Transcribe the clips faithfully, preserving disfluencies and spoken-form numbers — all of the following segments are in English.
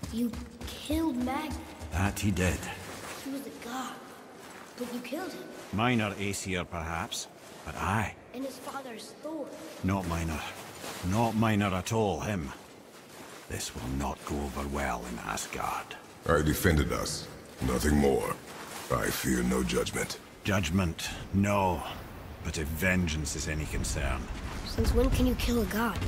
You killed Magnus. That he did. He was a god. But you killed him. Minor Aesir, perhaps, but I. And his father's Thor. Not minor. Not minor at all, him. This will not go over well in Asgard. I defended us. Nothing more. I fear no judgment. Judgment, no. But if vengeance is any concern... Since when can you kill a god?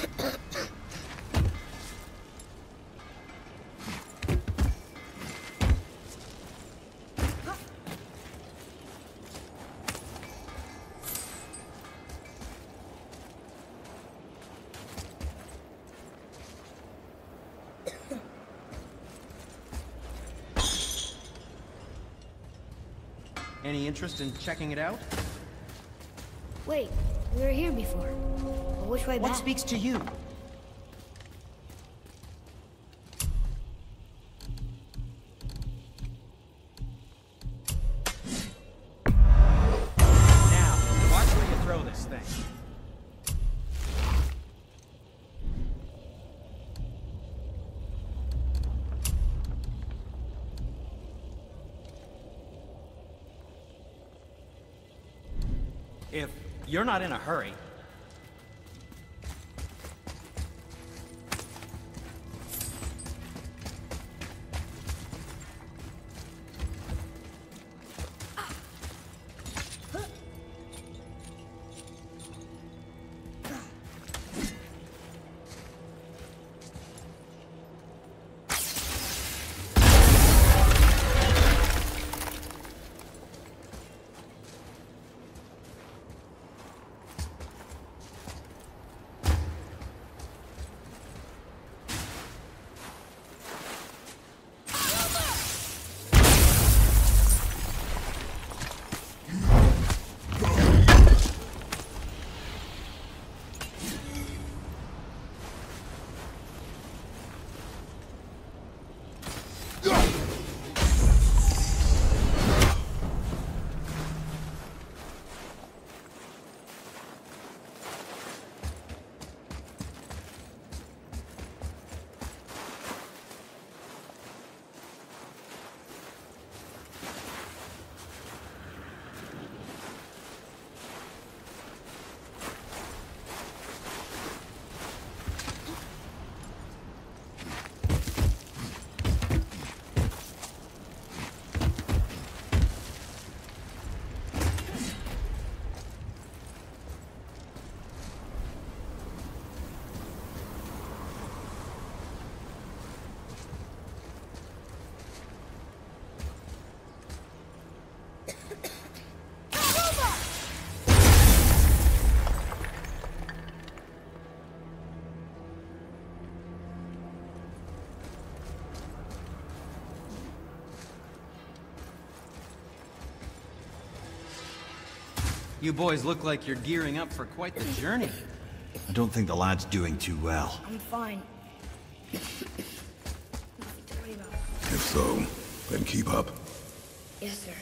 Any interest in checking it out? Wait, we were here before. But which way back? What speaks to you? Now, watch where you throw this thing. If you're not in a hurry. You boys look like you're gearing up for quite the journey. I don't think the lad's doing too well. I'm fine. Nothing to worry about. If so, then keep up. Yes, sir.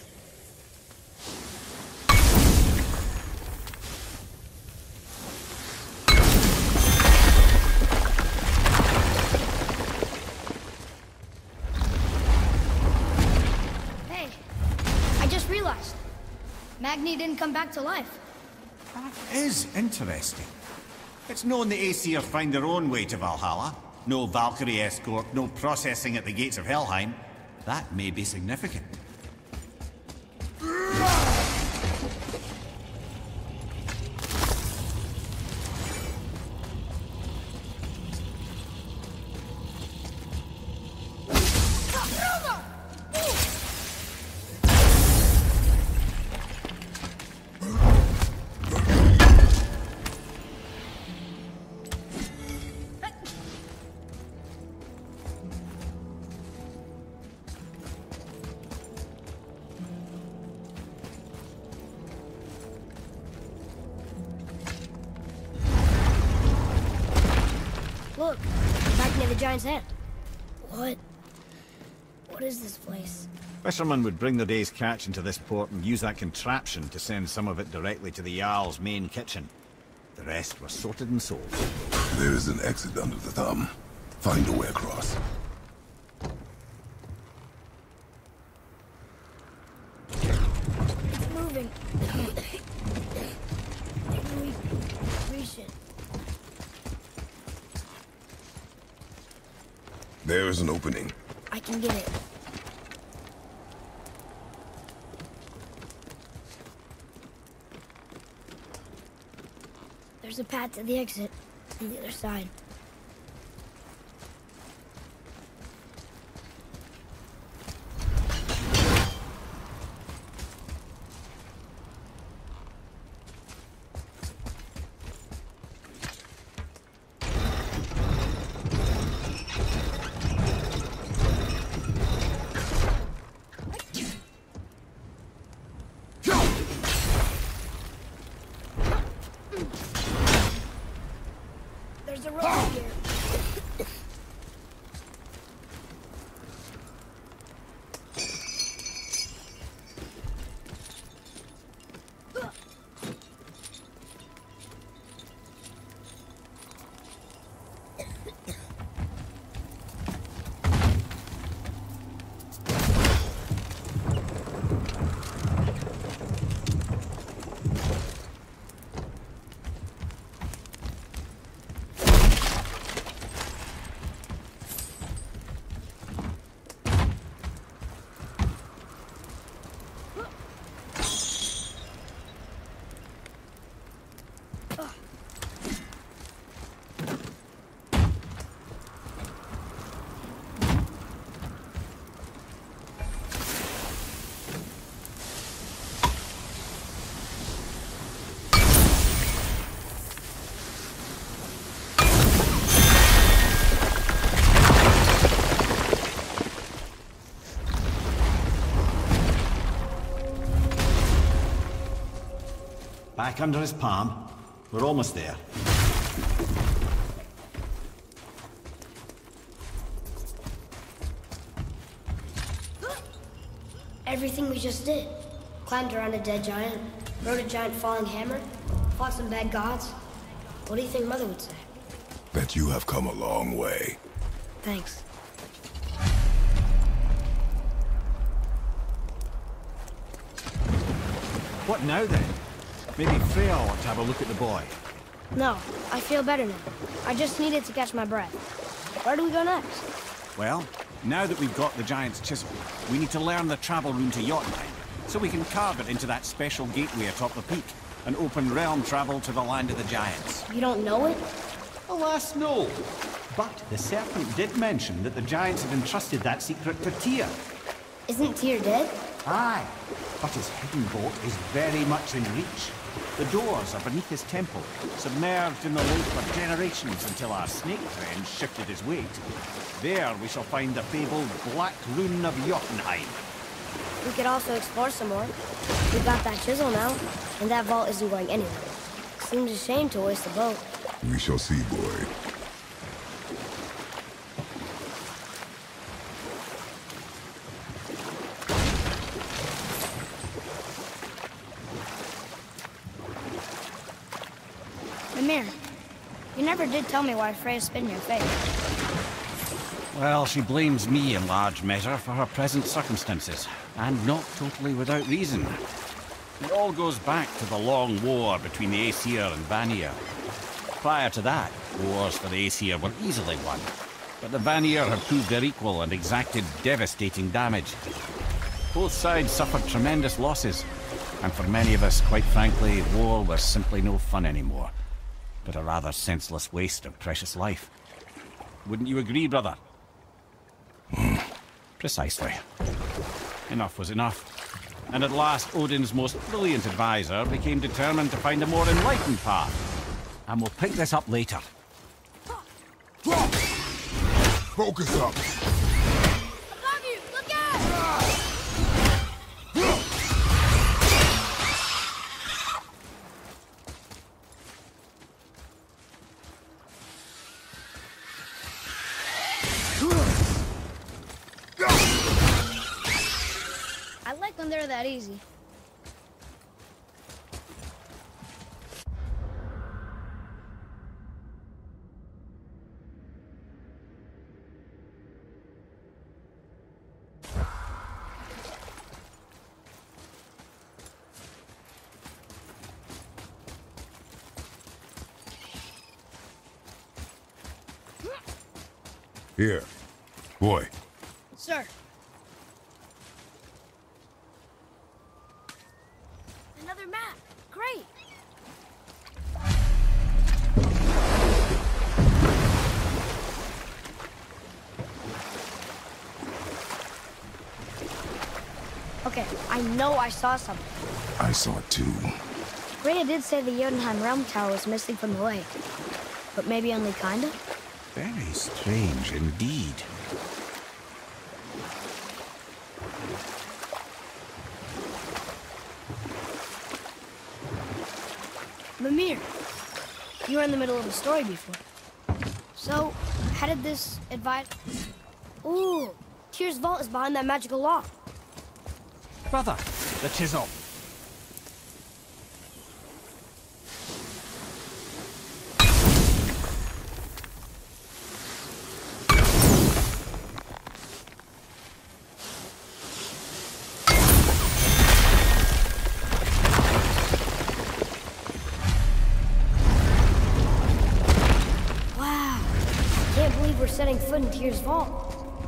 Hey, I just realized. Magni didn't come back to life. That is interesting. It's known the Aesir find their own way to Valhalla. No Valkyrie escort, no processing at the gates of Helheim. That may be significant. Look, back near the giant's head. What? What is this place? Fishermen would bring their day's catch into this port and use that contraption to send some of it directly to the Jarl's main kitchen. The rest were sorted and sold. There is an exit under the thumb. Find a way across. There is an opening. I can get it. There's a path to the exit on the other side. There's a road here. Back under his palm. We're almost there. Everything we just did. Climbed around a dead giant, rode a giant falling hammer, fought some bad gods. What do you think Mother would say? Bet you have come a long way. Thanks. What now then? Maybe Freya ought to have a look at the boy. No, I feel better now. I just needed to catch my breath. Where do we go next? Well, now that we've got the giant's chisel, we need to learn the travel route to Jotunheim, so we can carve it into that special gateway atop the peak, and open realm travel to the land of the giants. You don't know it? Alas, no. But the serpent did mention that the giants had entrusted that secret to Tyr. Isn't Tyr dead? Aye, but his hidden boat is very much in reach. The doors are beneath his temple, submerged in the lake for generations until our snake friend shifted his weight. There we shall find the fabled Black Rune of Jotunheim. We could also explore some more. We've got that chisel now, and that vault isn't going anywhere. Seems a shame to waste the boat. We shall see, boy. Mimir, you never did tell me why Freya spit in your face. Well, she blames me in large measure for her present circumstances, and not totally without reason. It all goes back to the long war between the Aesir and Vanir. Prior to that, wars for the Aesir were easily won, but the Vanir had proved their equal and exacted devastating damage. Both sides suffered tremendous losses, and for many of us, quite frankly, war was simply no fun anymore, but a rather senseless waste of precious life. Wouldn't you agree, brother? Precisely. Enough was enough. And at last, Odin's most brilliant advisor became determined to find a more enlightened path. And we'll pick this up later. Drop! Focus up! Above you! Look out! I like when they're that easy. Here. Boy. Sir. Another map. Great. Okay, I know I saw something. I saw it too. Rhea did say the Jotunheim Realm Tower was missing from the lake. But maybe only kinda? Very strange indeed. Mimir, you were in the middle of a story before. So, how did this advise... Ooh, Tyr's vault is behind that magical lock. Brother, the chisel. Wow, can't believe we're setting foot in Tyr's vault.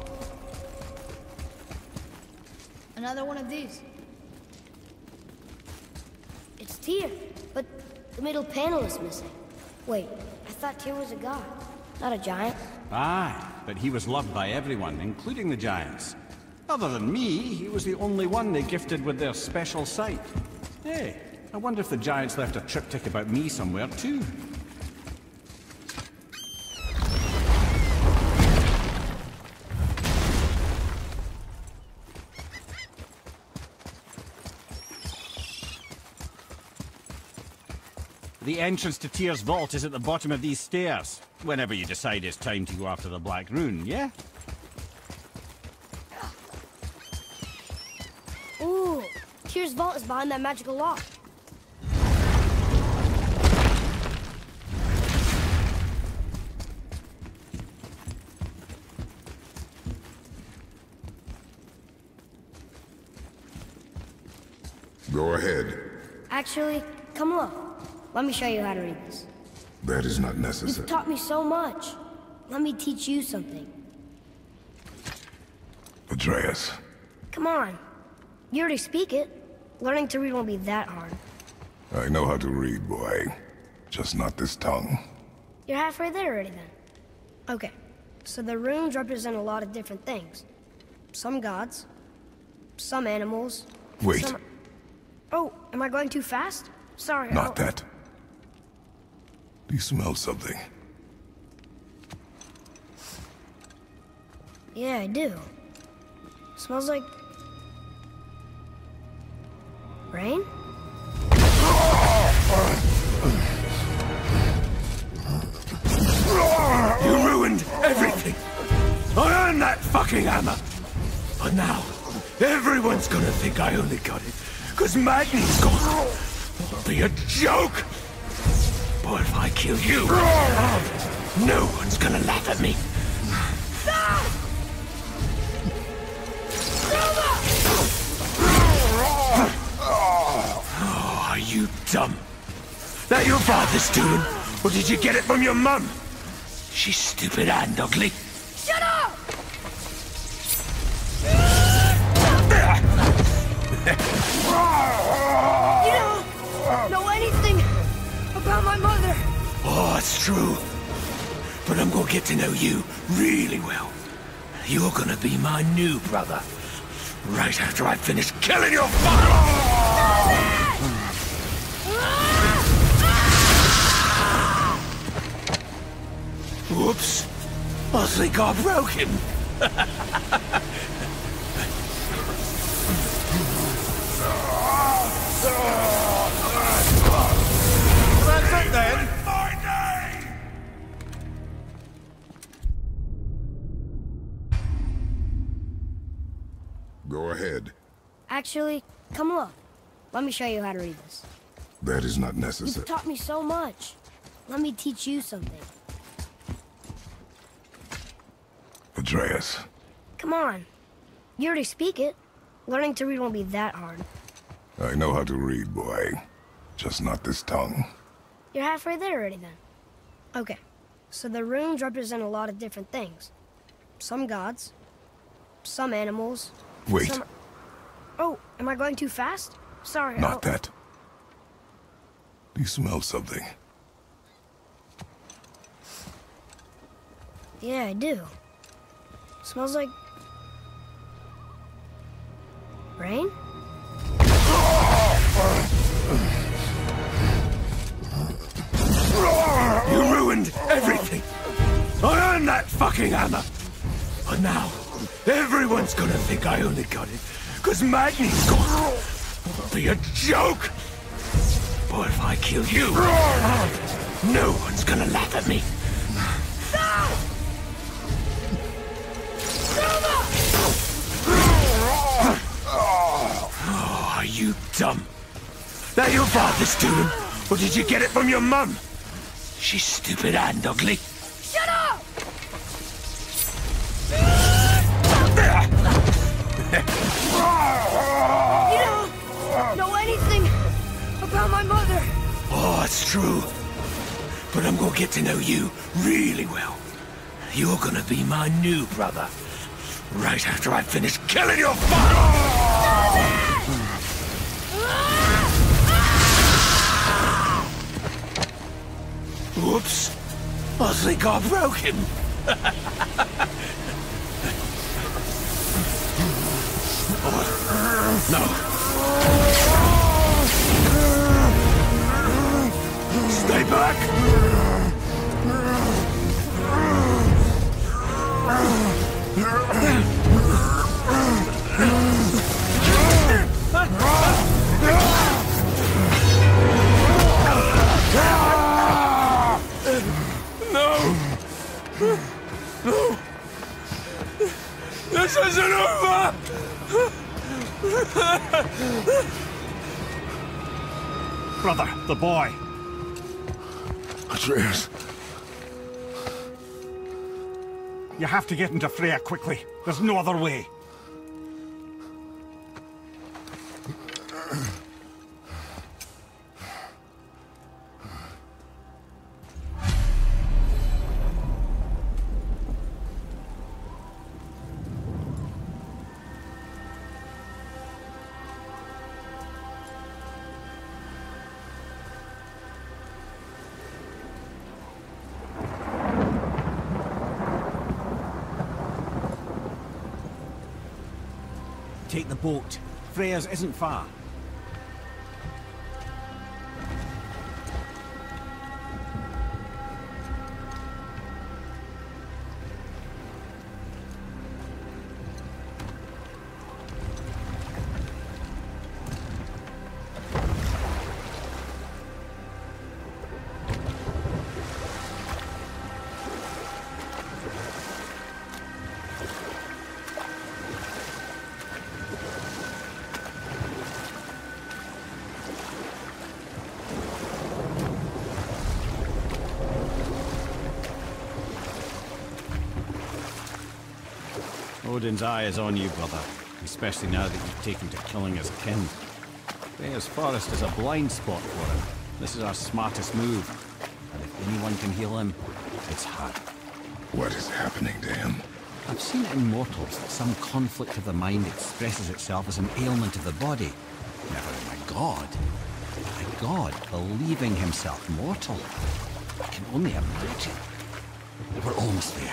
Another one of these. It's Tyr, but the middle panel is missing. Wait, I thought Tyr was a god, not a giant. Aye, but he was loved by everyone, including the giants. Other than me, he was the only one they gifted with their special sight. Hey, I wonder if the giants left a triptych about me somewhere too. The entrance to Tyr's vault is at the bottom of these stairs. Whenever you decide it's time to go after the Black Rune, yeah? Ooh, Tyr's vault is behind that magical lock. Go ahead. Actually, come look. Let me show you how to read this. That is not necessary. You've taught me so much. Let me teach you something. Atreus. Come on. You already speak it. Learning to read won't be that hard. I know how to read, boy. Just not this tongue. You're halfway there already then. Okay, so the runes represent a lot of different things. Some gods, some animals. Wait. Some... Oh, am I going too fast? Sorry. Not I'll... that. Do you smell something? Yeah, I do. Smells like... rain? You ruined everything! I earned that fucking hammer! But now, everyone's gonna think I only got it because Magni's gone! It'll be a joke! But if I kill you, no one's gonna laugh at me! Oh, are you dumb? That your father's doing? Or did you get it from your mum? She's stupid and ugly. Shut up! You don't know anything about my mother. Oh, it's true. But I'm gonna get to know you really well. You're gonna be my new brother. Right after I finish killing your father! Whoops. I think I broke him. That's it then. Go ahead. Actually, come look. Let me show you how to read this. That is not necessary. You've taught me so much. Let me teach you something. Atreus. Come on. You already speak it. Learning to read won't be that hard. I know how to read, boy. Just not this tongue. You're halfway there already then. Okay, so the runes represent a lot of different things. some gods, some animals. Wait. Some... Oh, am I going too fast? Sorry. I Not don't- that. Do you smell something? Yeah, I do. Smells like... rain? You ruined everything! I earned that fucking hammer! But now, everyone's gonna think I only got it because Magni's gone. It'll be a joke! But if I kill you, no one's gonna laugh at me. Oh, are you dumb? That your father's doing? Or did you get it from your mum? She's stupid and ugly. Shut up! You don't know anything about my mother. Oh, it's true. But I'm gonna get to know you really well. You're gonna be my new brother. Right after I finish killing your father! Whoops. I think I broke him. Oh, no. Stay back! No! No! This isn't over! Brother, the boy. Atreus. You have to get into Freya quickly. There's no other way. Take the boat. Freya's isn't far. Odin's eye is on you, brother. Especially now that you've taken to killing his kin. Freya's forest is a blind spot for him. This is our smartest move. And if anyone can heal him, it's her. What is happening to him? I've seen it in mortals that some conflict of the mind expresses itself as an ailment of the body. Never in a god. A god believing himself mortal. I can only imagine. We're almost there.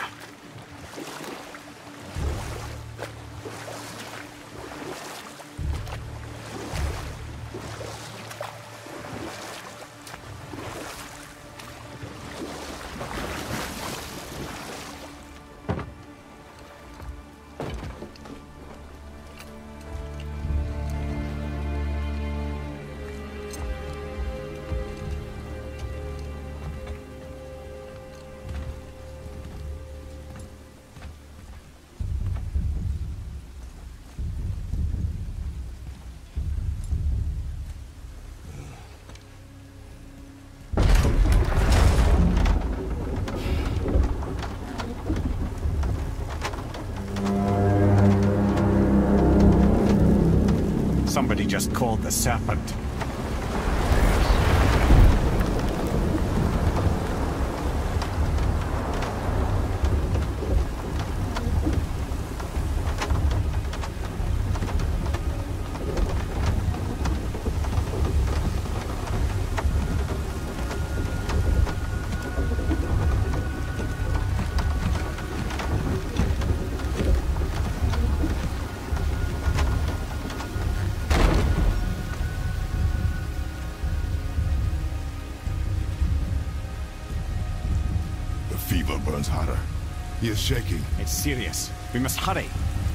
Somebody just called the serpent. burns hotter. He is shaking. It's serious. We must hurry.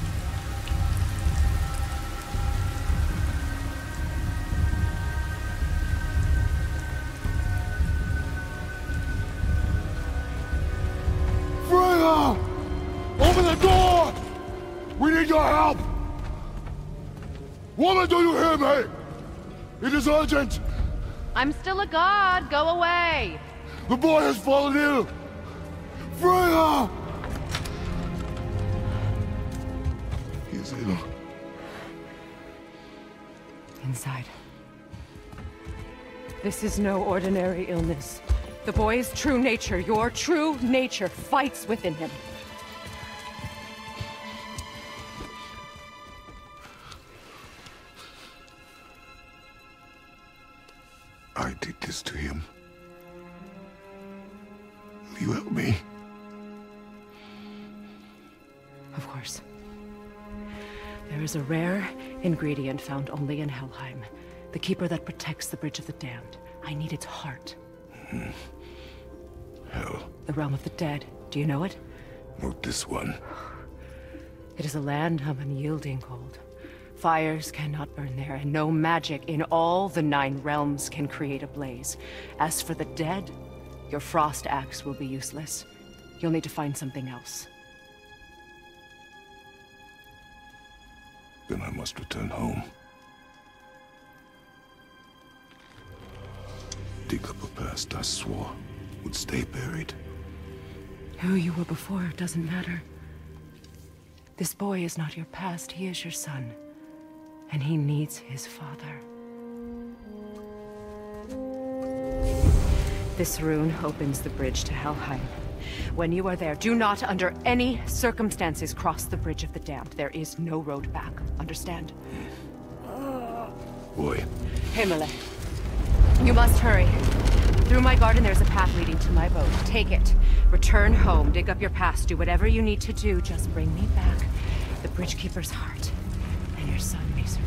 Freya! Open the door! We need your help! Woman, do you hear me? It is urgent! I'm still a god. Go away. The boy has fallen ill! Freya! He is ill. Inside. This is no ordinary illness. The boy's true nature, your true nature, fights within him. I did this to him. Will you help me? Of course. There is a rare ingredient found only in Helheim. The keeper that protects the Bridge of the Damned. I need its heart. Hmm. Hell. The realm of the dead. Do you know it? Not this one. It is a land of unyielding cold. Fires cannot burn there, and no magic in all the nine realms can create a blaze. As for the dead, your frost axe will be useless. You'll need to find something else. Then I must return home. Dig up a past I swore would stay buried. Who you were before doesn't matter. This boy is not your past, he is your son. And he needs his father. This rune opens the bridge to Helheim. When you are there, do not under any circumstances cross the Bridge of the Damned. There is no road back. Understand? Boy. Himmele. You must hurry. Through my garden there's a path leading to my boat. Take it. Return home. Dig up your past. Do whatever you need to do. Just bring me back the Bridgekeeper's heart. And your son may survive.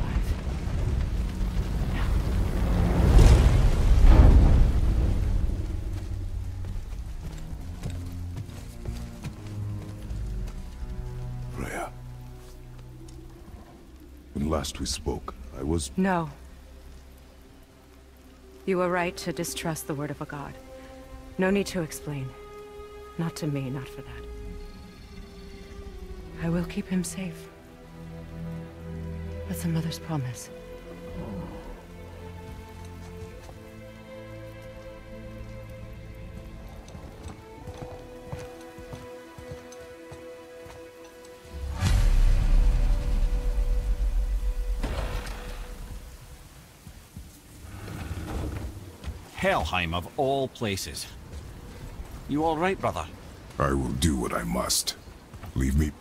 Now. Freya. When last we spoke, I was... No. You were right to distrust the word of a god. No need to explain. Not to me, not for that. I will keep him safe. That's a mother's promise. Helheim of all places. You all right, brother? I will do what I must. Leave me...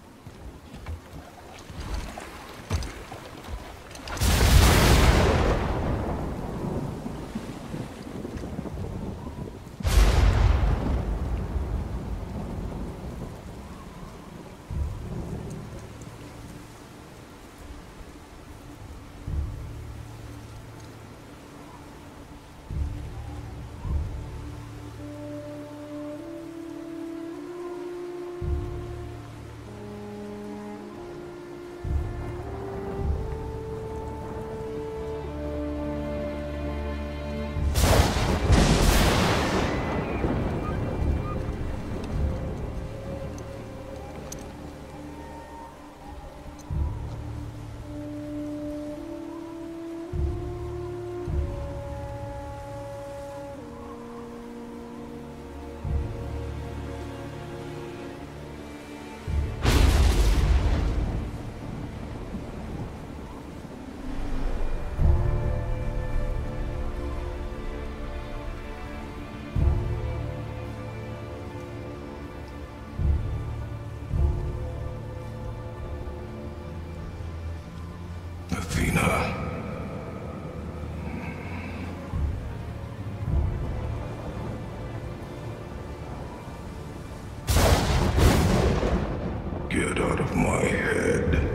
Get out of my head.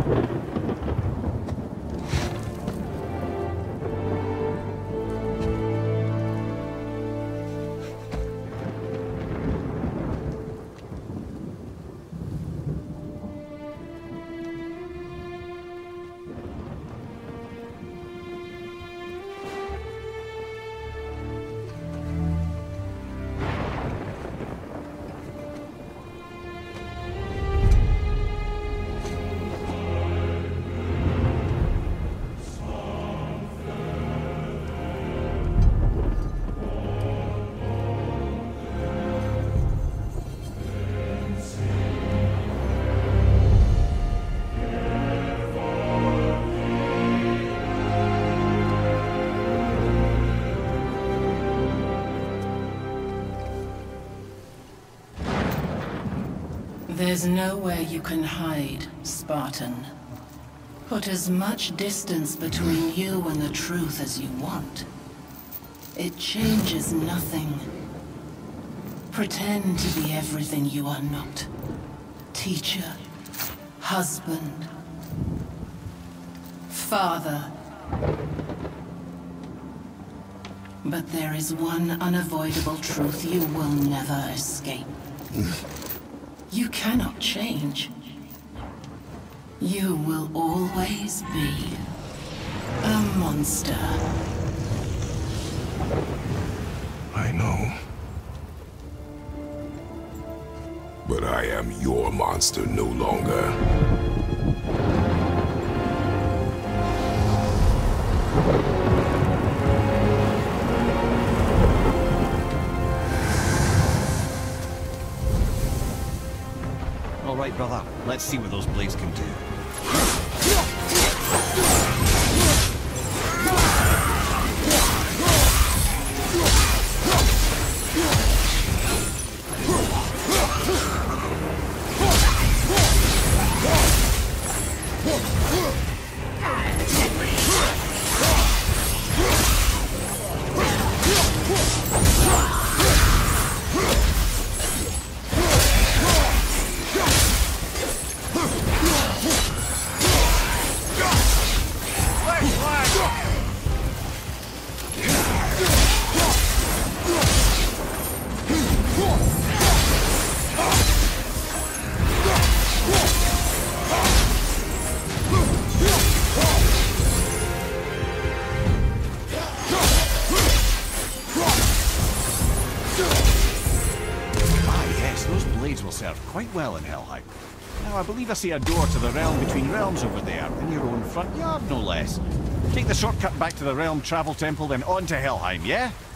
There's nowhere you can hide, Spartan. Put as much distance between you and the truth as you want. It changes nothing. Pretend to be everything you are not. Teacher, husband, father. But there is one unavoidable truth you will never escape. You cannot change. You will always be a monster. I know. But I am your monster no longer. All right, brother. Let's see what those blades can do. Quite well in Helheim. Now, I believe I see a door to the realm between realms over there, in your own front yard, no less. Take the shortcut back to the realm travel temple, then on to Helheim, yeah?